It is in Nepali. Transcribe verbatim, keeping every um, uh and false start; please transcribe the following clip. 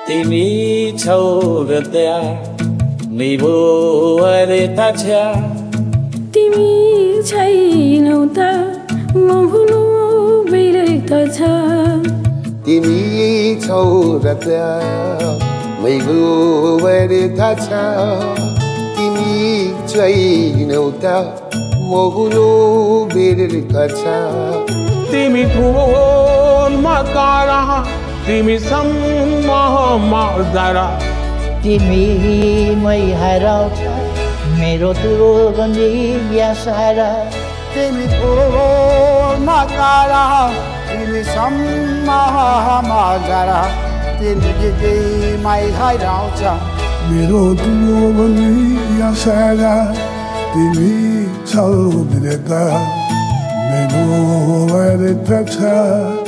तिमी छौ र त्यहाँ निभो अरे ताछ्या तिमी छैनौ त म हुनु बेरै त छ तिमी छौ र त्यहाँ मैगु अरे ताछ्या तिमी छैनौ त म हुनु बेरै त छ तिमी फोनमा कारा तिमी सम्ममा जरा तिमी मै हराउँछ मेरो दुर्गन्धी या सारा तिमी फोनमा कारा तिमी सम्ममा जरा तिमी मै हराउँछ मेरो दुर्गन्धी या सारा तिमी छौ मेरो मेरो अरे त छ